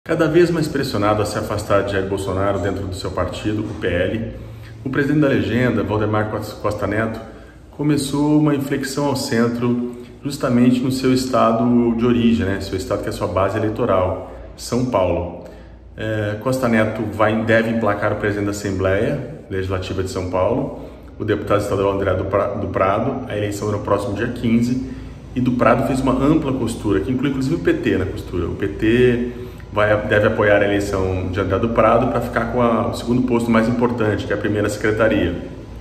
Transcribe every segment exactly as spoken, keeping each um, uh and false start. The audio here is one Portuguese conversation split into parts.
Cada vez mais pressionado a se afastar de Jair Bolsonaro dentro do seu partido, o P L, o presidente da legenda, Waldemar Costa Neto, começou uma inflexão ao centro justamente no seu estado de origem, né? Seu estado que é a sua base eleitoral, São Paulo. É, Costa Neto vai, deve emplacar o presidente da Assembleia Legislativa de São Paulo, o deputado estadual André do Prado. A eleição é no próximo dia quinze, e do Prado fez uma ampla costura, que inclui inclusive o P T na costura. O P T vai, deve apoiar a eleição de André do Prado para ficar com a, o segundo posto mais importante, que é a primeira secretaria.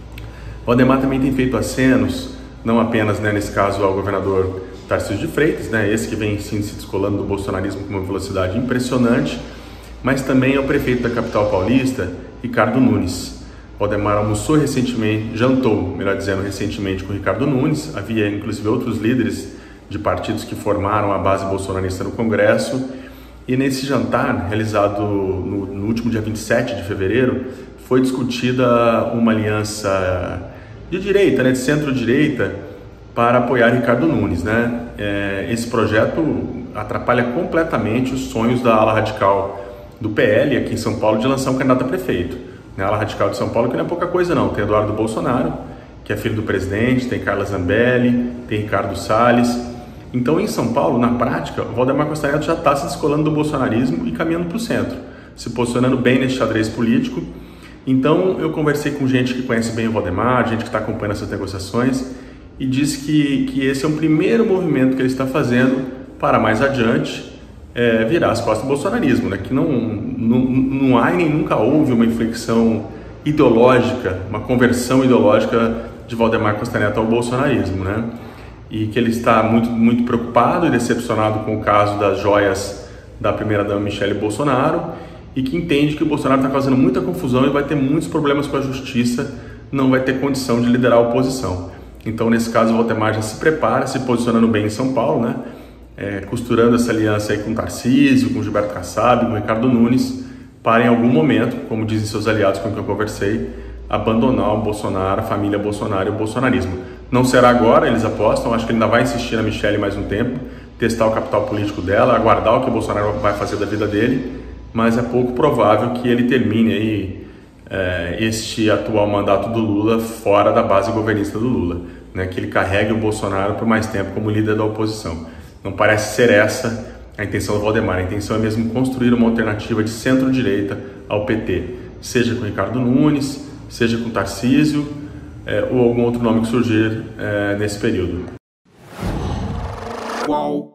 Valdemar também tem feito acenos, não apenas, né, nesse caso ao governador Tarcísio de Freitas, né, esse que vem sim, se descolando do bolsonarismo com uma velocidade impressionante, mas também ao prefeito da capital paulista, Ricardo Nunes. Valdemar almoçou recentemente, jantou, melhor dizendo, recentemente com Ricardo Nunes. Havia inclusive outros líderes de partidos que formaram a base bolsonarista no Congresso. E nesse jantar, realizado no, no último dia vinte e sete de fevereiro, foi discutida uma aliança de direita, né, de centro-direita, para apoiar Ricardo Nunes, né? É, esse projeto atrapalha completamente os sonhos da ala radical do P L aqui em São Paulo de lançar um candidato a prefeito. A ala radical de São Paulo, que não é pouca coisa não, tem Eduardo Bolsonaro, que é filho do presidente, tem Carla Zambelli, tem Ricardo Salles. Então, em São Paulo, na prática, o Waldemar Costa Neto já está se descolando do bolsonarismo e caminhando para o centro, se posicionando bem nesse xadrez político. Então, eu conversei com gente que conhece bem o Waldemar, gente que está acompanhando essas negociações, e disse que, que esse é um primeiro movimento que ele está fazendo para mais adiante é, virar as costas do bolsonarismo, né? Que não, não, não há e nem nunca houve uma inflexão ideológica, uma conversão ideológica de Waldemar Costa Neto ao bolsonarismo, né? E que ele está muito, muito preocupado e decepcionado com o caso das joias da primeira-dama Michele Bolsonaro, e que entende que o Bolsonaro está causando muita confusão e vai ter muitos problemas com a justiça, não vai ter condição de liderar a oposição. Então, nesse caso, o Waldemar já se prepara, se posicionando bem em São Paulo, né? É, costurando essa aliança aí com Tarcísio, com Gilberto Kassab, com Ricardo Nunes, para em algum momento, como dizem seus aliados com quem eu conversei, abandonar o Bolsonaro, a família Bolsonaro e o bolsonarismo. Não será agora, eles apostam, acho que ele ainda vai insistir na Michele mais um tempo, testar o capital político dela, aguardar o que o Bolsonaro vai fazer da vida dele, mas é pouco provável que ele termine aí é, este atual mandato do Lula fora da base governista do Lula, né, que ele carregue o Bolsonaro por mais tempo como líder da oposição. Não parece ser essa a intenção do Waldemar. A intenção é mesmo construir uma alternativa de centro-direita ao P T, seja com Ricardo Nunes, seja com Tarcísio, é, ou algum outro nome que surgir é, nesse período. Qual?